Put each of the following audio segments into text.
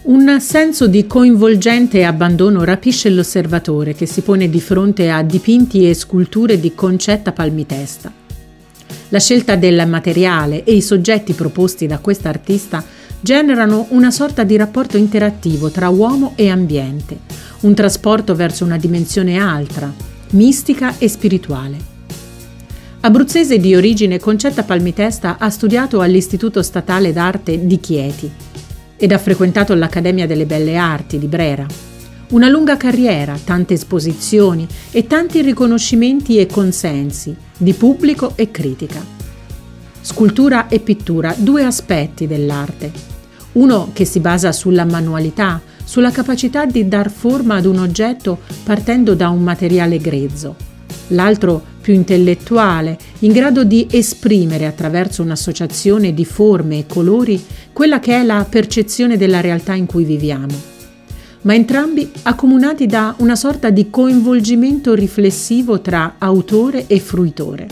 Un senso di coinvolgente abbandono rapisce l'osservatore che si pone di fronte a dipinti e sculture di Concetta Palmitesta. La scelta del materiale e i soggetti proposti da questa artista generano una sorta di rapporto interattivo tra uomo e ambiente, un trasporto verso una dimensione altra, mistica e spirituale. Abruzzese di origine, Concetta Palmitesta ha studiato all'Istituto Statale d'Arte di Chieti ed ha frequentato l'Accademia delle Belle Arti di Brera. Una lunga carriera, tante esposizioni e tanti riconoscimenti e consensi di pubblico e critica. Scultura e pittura, due aspetti dell'arte. Uno che si basa sulla manualità, sulla capacità di dar forma ad un oggetto partendo da un materiale grezzo. L'altro più intellettuale, in grado di esprimere attraverso un'associazione di forme e colori quella che è la percezione della realtà in cui viviamo, ma entrambi accomunati da una sorta di coinvolgimento riflessivo tra autore e fruitore.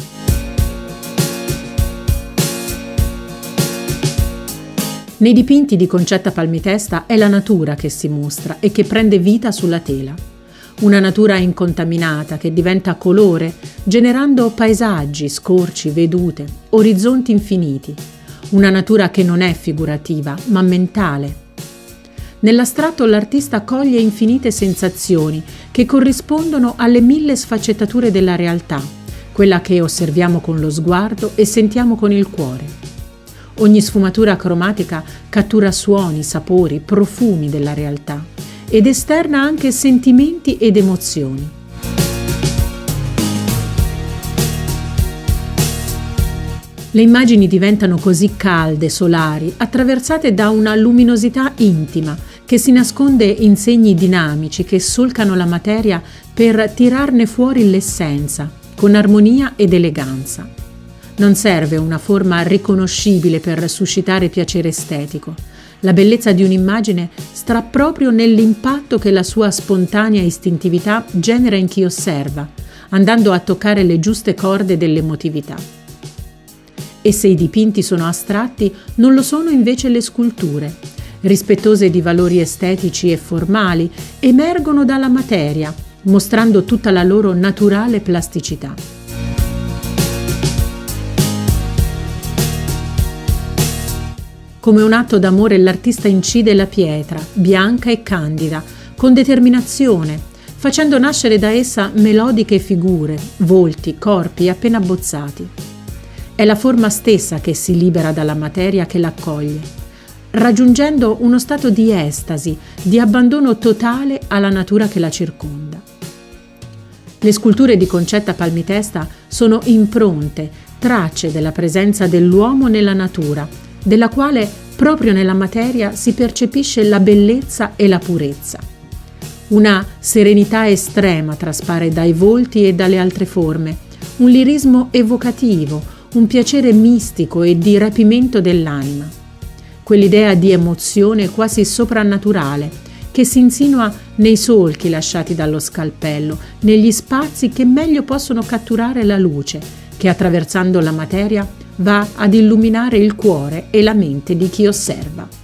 Nei dipinti di Concetta Palmitesta è la natura che si mostra e che prende vita sulla tela. Una natura incontaminata che diventa colore, generando paesaggi, scorci, vedute, orizzonti infiniti. Una natura che non è figurativa, ma mentale. Nell'astratto l'artista coglie infinite sensazioni che corrispondono alle 1000 sfaccettature della realtà, quella che osserviamo con lo sguardo e sentiamo con il cuore. Ogni sfumatura cromatica cattura suoni, sapori, profumi della realtà ed esterna anche sentimenti ed emozioni. Le immagini diventano così calde, solari, attraversate da una luminosità intima che si nasconde in segni dinamici che solcano la materia per tirarne fuori l'essenza, con armonia ed eleganza. Non serve una forma riconoscibile per suscitare piacere estetico. La bellezza di un'immagine sta proprio nell'impatto che la sua spontanea istintività genera in chi osserva, andando a toccare le giuste corde dell'emotività. E se i dipinti sono astratti, non lo sono invece le sculture. Rispettose di valori estetici e formali, emergono dalla materia, mostrando tutta la loro naturale plasticità. Come un atto d'amore l'artista incide la pietra, bianca e candida, con determinazione, facendo nascere da essa melodiche figure, volti, corpi appena abbozzati. È la forma stessa che si libera dalla materia che l'accoglie, raggiungendo uno stato di estasi, di abbandono totale alla natura che la circonda. Le sculture di Concetta Palmitesta sono impronte, tracce della presenza dell'uomo nella natura, della quale proprio nella materia si percepisce la bellezza e la purezza. Una serenità estrema traspare dai volti e dalle altre forme, un lirismo evocativo, un piacere mistico e di rapimento dell'anima. Quell'idea di emozione quasi soprannaturale che si insinua nei solchi lasciati dallo scalpello, negli spazi che meglio possono catturare la luce, che attraversando la materia va ad illuminare il cuore e la mente di chi osserva.